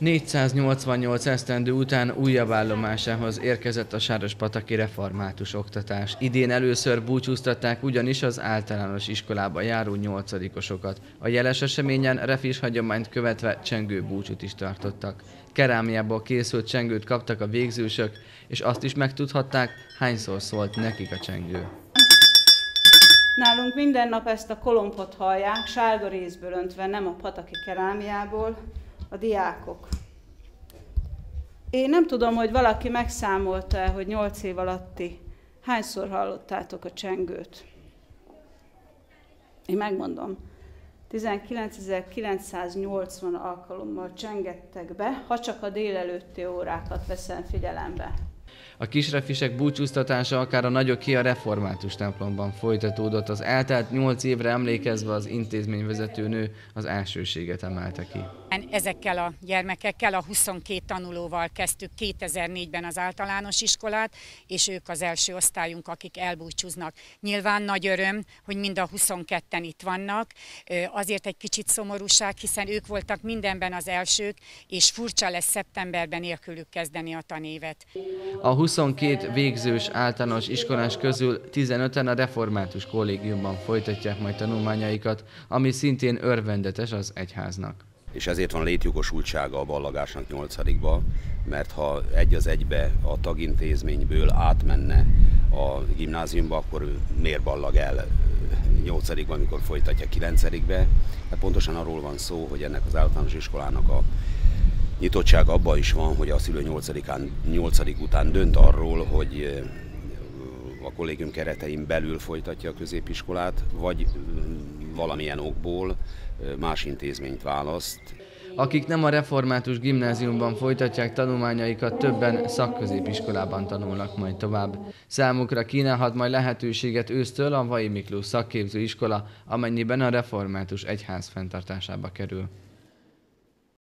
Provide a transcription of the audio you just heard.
488 esztendő után újabb állomásához érkezett a sárospataki református oktatás. Idén először búcsúztatták ugyanis az általános iskolába járó 8-osokat. A jeles eseményen refis hagyományt követve csengő búcsút is tartottak. Kerámiából készült csengőt kaptak a végzősök, és azt is megtudhatták, hányszor szólt nekik a csengő. Nálunk minden nap ezt a kolompot hallják, sárga rézből öntve, nem a pataki kerámiából, a diákok. Én nem tudom, hogy valaki megszámolta, hogy 8 év alatti hányszor hallottátok a csengőt. Én megmondom, 19.980 alkalommal csengettek be, ha csak a délelőtti órákat veszem figyelembe. A kisrefisek búcsúztatása akár a nagyoké a református templomban folytatódott. Az eltelt 8 évre emlékezve az intézményvezető nő az elsőséget emelte ki. Ezekkel a gyermekekkel, a 22 tanulóval kezdtük 2004-ben az általános iskolát, és ők az első osztályunk, akik elbúcsúznak. Nyilván nagy öröm, hogy mind a 22-en itt vannak, azért egy kicsit szomorúság, hiszen ők voltak mindenben az elsők, és furcsa lesz szeptemberben nélkülük kezdeni a tanévet. A 22 végzős általános iskolás közül 15-en a református kollégiumban folytatják majd tanulmányaikat, ami szintén örvendetes az egyháznak. És ezért van létjogosultsága a ballagásnak 8-ba, mert ha egy az egybe a tagintézményből átmenne a gimnáziumba, akkor miért ballag el 8-ban, amikor folytatja 9-be. Hát pontosan arról van szó, hogy ennek az általános iskolának a nyitottsága abban is van, hogy a szülő 8. után dönt arról, hogy a kollégium keretein belül folytatja a középiskolát, vagy valamilyen okból más intézményt választ. Akik nem a református gimnáziumban folytatják tanulmányaikat, többen szakközépiskolában tanulnak majd tovább. Számukra kínálhat majd lehetőséget ősztől a Vay Miklós szakképzőiskola, amennyiben a református egyház fenntartásába kerül.